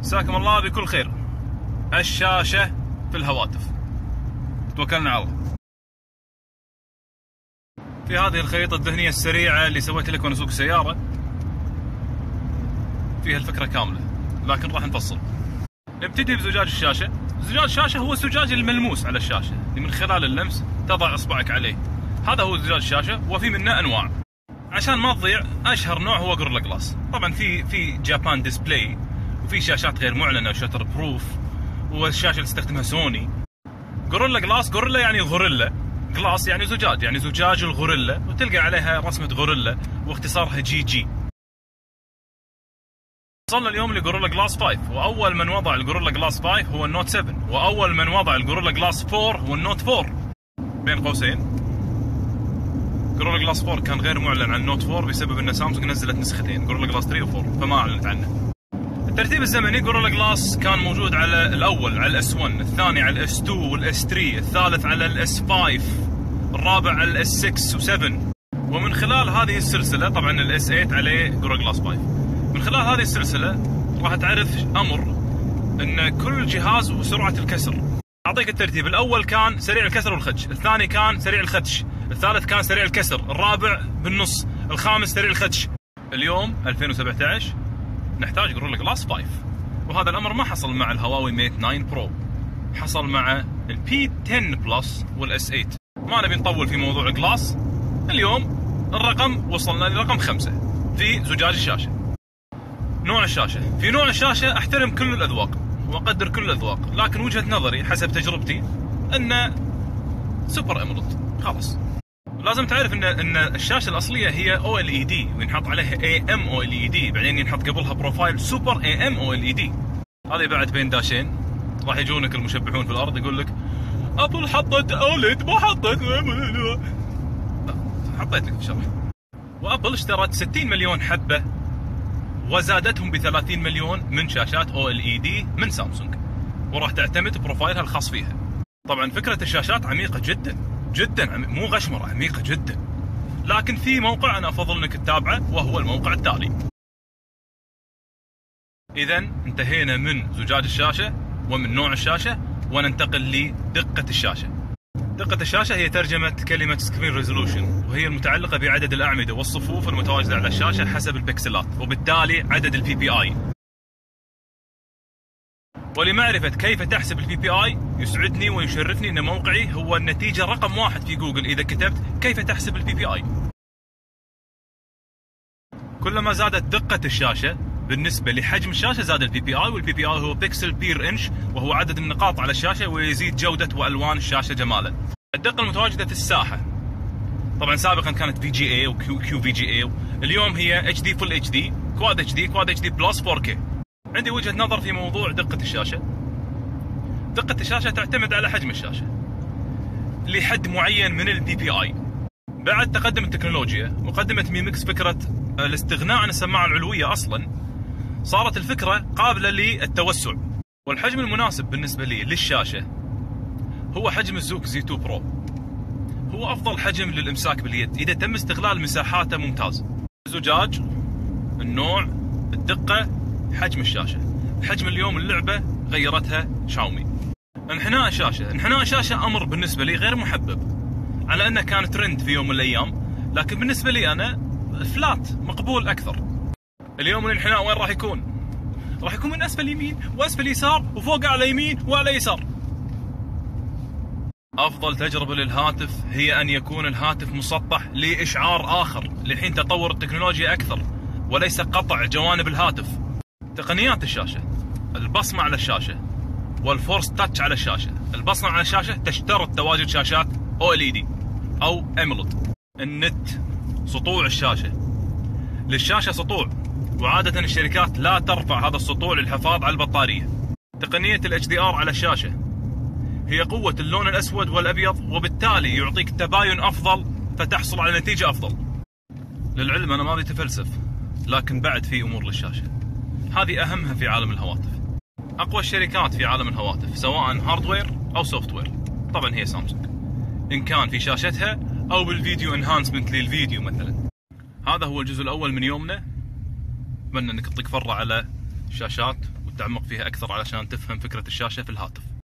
مساكم الله بكل خير. الشاشة في الهواتف. توكلنا على الله. في هذه الخريطة الذهنية السريعة اللي سويت لك وانا اسوق السيارة فيها الفكرة كاملة، لكن راح نفصل. نبتدي بزجاج الشاشة. زجاج الشاشة هو الزجاج الملموس على الشاشة اللي من خلال اللمس تضع اصبعك عليه. هذا هو زجاج الشاشة، وفي منه انواع. عشان ما تضيع، اشهر نوع هو جوريلا جلاس. طبعا في جابان ديسبلاي، وفي شاشات غير معلنة وشاتر بروف، والشاشة اللي تستخدمها سوني. جوريلا جلاس، جوريلا يعني غوريلا، جلاس يعني زجاج، يعني زجاج الغوريلا، وتلقى عليها رسمة غوريلا واختصارها جي جي. وصلنا اليوم لجوريلا جلاس 5، واول من وضع الجوريلا جلاس 5 هو النوت 7، واول من وضع الجوريلا جلاس 4 هو النوت 4. بين قوسين جوريلا جلاس 4 كان غير معلن عن النوت 4 بسبب ان سامسونج نزلت نسختين، جوريلا جلاس 3 و4، فما اعلنت عنه. الترتيب الزمني، جوريلا جلاس كان موجود على الاول على الاس 1، الثاني على الاس 2 والاس 3، الثالث على الاس 5، الرابع على الاس 6 و7. ومن خلال هذه السلسله، طبعا الاس 8 عليه جوريلا جلاس 5، من خلال هذه السلسله راح تعرف امر ان كل جهاز وسرعه الكسر. اعطيك الترتيب: الاول كان سريع الكسر والخدش، الثاني كان سريع الخدش، الثالث كان سريع الكسر، الرابع بالنص، الخامس سريع الخدش. اليوم 2017 نحتاج جوريلا جلاس 5، وهذا الامر ما حصل مع الهواوي ميت 9 برو، حصل مع البي 10 بلس والاس 8. ما نبي نطول في موضوع جلاس اليوم. الرقم وصلنا لرقم 5 في زجاج الشاشه. نوع الشاشه، في نوع الشاشه احترم كل الاذواق واقدر كل الاذواق، لكن وجهه نظري حسب تجربتي ان سوبر ايمولد خلاص. لازم تعرف ان الشاشه الاصليه هي او ال اي دي، وينحط عليها اي ام او ال اي دي، بعدين ينحط قبلها بروفايل سوبر اي ام او ال اي دي. هذه بعد بين داشين راح يجونك المشبحون في الارض يقول لك ابل حطت اولد ما حطت. حطيت لك في الشرح. وابل اشترت 60 مليون حبه وزادتهم ب 30 مليون من شاشات او ال اي دي من سامسونج، وراح تعتمد بروفايلها الخاص فيها. طبعا فكره الشاشات عميقه جدا جدا، مو غشمره، عميقه جدا. لكن في موقع انا افضل انك تتابعه، وهو الموقع التالي. اذا انتهينا من زجاج الشاشه ومن نوع الشاشه، وننتقل لدقه الشاشه. دقه الشاشه هي ترجمه كلمه سكرين ريزولوشن، وهي المتعلقه بعدد الاعمده والصفوف المتواجده على الشاشه حسب البكسلات، وبالتالي عدد البي بي اي. ولمعرفة كيف تحسب البي بي اي، يسعدني ويشرفني ان موقعي هو النتيجة رقم 1 في جوجل اذا كتبت كيف تحسب البي بي اي. كلما زادت دقة الشاشة بالنسبة لحجم الشاشة زاد البي بي اي، والبي بي اي هو بيكسل بير انش، وهو عدد النقاط على الشاشة، ويزيد جودة والوان الشاشة جمالا. الدقة المتواجدة في الساحة طبعا سابقا كانت في جي اي وكيو في جي اي، اليوم هي اتش دي فل اتش دي، كواد اتش دي، كواد اتش دي بلس 4K. عندي وجهة نظر في موضوع دقة الشاشة. دقة الشاشة تعتمد على حجم الشاشة لحد معين من البي بي اي. بعد تقدم التكنولوجيا وقدمت ميمكس فكرة الاستغناء عن السماعة العلوية أصلا، صارت الفكرة قابلة للتوسع. والحجم المناسب بالنسبة لي للشاشة هو حجم الزوك زي 2 برو، هو أفضل حجم للإمساك باليد إذا تم استغلال مساحاته ممتاز. الزجاج، النوع، الدقة، حجم الشاشة. حجم اليوم اللعبة غيرتها شاومي. انحناء الشاشة، انحناء الشاشة أمر بالنسبة لي غير محبب، على أنه كان ترند في يوم من الأيام، لكن بالنسبة لي أنا فلات مقبول أكثر. اليوم الانحناء وين راح يكون؟ راح يكون من أسفل يمين وأسفل يسار وفوق على يمين وعلى يسار. أفضل تجربة للهاتف هي أن يكون الهاتف مسطح لإشعار آخر لحين تطور التكنولوجيا أكثر، وليس قطع جوانب الهاتف. تقنيات الشاشة، البصمة على الشاشة والفورس تاتش على الشاشة. البصمة على الشاشة تشترط تواجد شاشات OLED أو AMOLED. النت، سطوع الشاشة، للشاشة سطوع، وعادة الشركات لا ترفع هذا السطوع للحفاظ على البطارية. تقنية ال HDR على الشاشة هي قوة اللون الأسود والأبيض، وبالتالي يعطيك تباين أفضل فتحصل على نتيجة أفضل. للعلم أنا ما بيتفلسف، لكن بعد في أمور للشاشة، هذه أهمها في عالم الهواتف. أقوى الشركات في عالم الهواتف سواء هاردوير أو سوفتوير طبعا هي سامسونج، إن كان في شاشتها أو بالفيديو انهانسمنت للفيديو مثلا. هذا هو الجزء الأول من يومنا. أتمنى أنك تطيق فرة على الشاشات وتتعمق فيها أكثر علشان تفهم فكرة الشاشة في الهاتف.